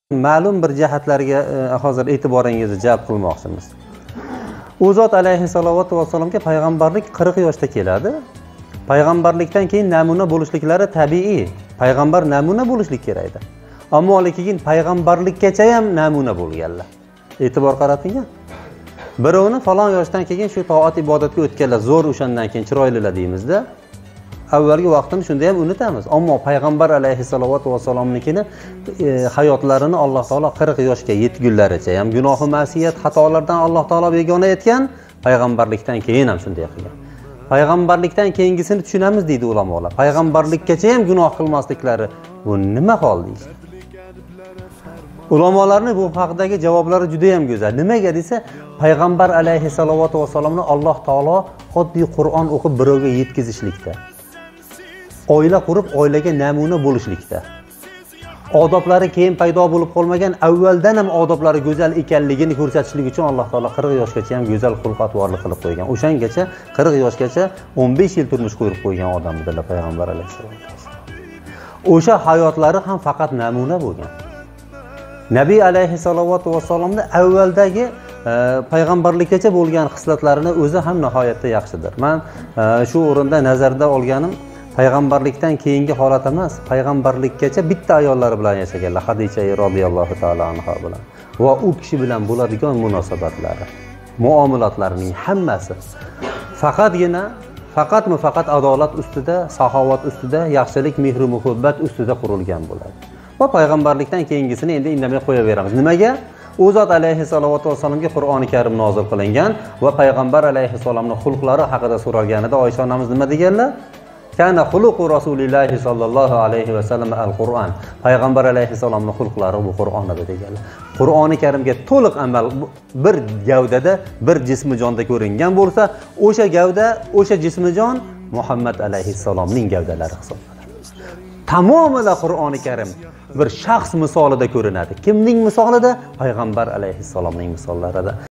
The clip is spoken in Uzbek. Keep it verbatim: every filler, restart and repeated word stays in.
Ma'lum bir jihatlarga hozir e'tiboringizni jalb qilmoqchimiz. U zot alayhissalatu vassalomga payg'ambarlik qirq yoshda keladi. Payg'ambarlikdan keyin namuna bo'lishliklari tabiiy. Payg'ambar namuna bo'lishlik kerak edi. Ammo lekin payg'ambarlikkacha ham namuna bo'lganlar. E'tibor qarating-a. Birovni falon yoshdan keyin shu toat ibodatga o'tganlar zo'r, o'shandan keyin chiroylilar deymizda. Avvalgi vaqtini shunda ham unutamiz. Ammo payg'ambar alayhissalatu vassalomnikini e, hayotlarini Alloh taolo qirq yoshga yetgunlaricha ham gunohi ma'siyat, xatolardan Alloh taolo begona etgan, payg'ambarlikdan keyin ham shunday qilgan. Payg'ambarlikdan keyingisini tushunamiz deydi ulamolar. Payg'ambarlikkacha ham gunoh qilmasliklari bu nima hol deydi? Ulamolarning bu haqdagi javoblari juda ham go'zal. Nimaga desa, payg'ambar alayhissalatu vassalomni Alloh taolo oddiy Qur'on o'qib birovga yetkazishlikda, oila qurib oilaga namuna bo'lishlikda, odoblari keyin paydo bo'lib qolmagan, avvaldan ham odoblari go'zal ekanligini ko'rsatishlik uchun Alloh taolo qirq yoshgacha ham go'zal xulq-atvorli qilib qo'ygan. O'shangacha qirq yoshgacha o'n besh yil turmush ko'rib qo'ygan odamlar payg'ambar alayhissalom. O'sha hayotlari ham faqat namuna bo'lgan. Nabiy alayhissalatu vassalomning avvaldagi e, payg'ambarlikkacha bo'lgan xislatlarini o'zi ham nihoyatda yaxshidir. Men e, shu o'rinda nazarda olganim payg'ambarlikdan keyingi holat emas, payg'ambarlikkacha bitta ayollari bilan yashaganlar, Xadicha roziyallohu taolo anha bilan va u kishi bilan bo'ladigan munosabatlari, muomalatlarining hammasi faqatgina faqatmi faqat adolat ustida, saxovat ustida, yaxshilik, mehr, muhabbat ustida qurilgan bo'ladi. Va payg'ambarlikdan keyingisini endi indamay qo'yaveramiz. Nimaga? U zot alayhissalatu vassalomga Qur'oni Karim nozil qilingan va payg'ambar alayhissalomning xulqlari haqida so'ralganida Oysha onamiz nima deganlar? Kana xuluqu Rasulillahi sallallohu alayhi va sallam al-Qur'on. Payg'ambar alayhissalomning xulqlari bu Qur'on edi deganlar. Qur'oni Karimga to'liq amal bir gavdada, bir jismi jonda ko'ringan bo'lsa, o'sha gavda, o'sha jismi jon Muhammad alayhissalomning gavdalari hisoblanadi. Tamomila Qur'oni Karim bir shaxs misolida ko'rinadi. Kimning misolida? Payg'ambar alayhissalomning misollarida.